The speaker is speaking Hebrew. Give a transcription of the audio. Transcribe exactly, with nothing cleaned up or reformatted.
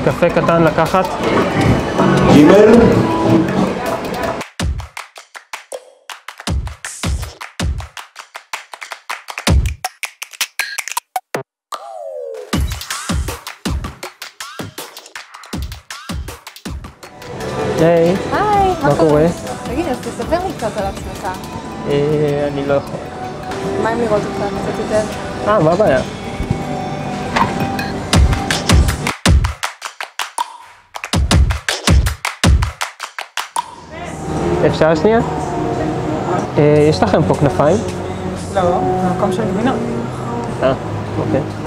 קפה קטן לקחת. גימל. היי. היי, מה קורה? תגיד, אז תספר לי קצת על עצמך. אה, אני לא יכול. מה אם לראות אותך קצת יותר? אה, מה הבעיה? אפשר שנייה? אה, יש לכם פה כנפיים? לא, זה מקום של גבינות. אה, אוקיי.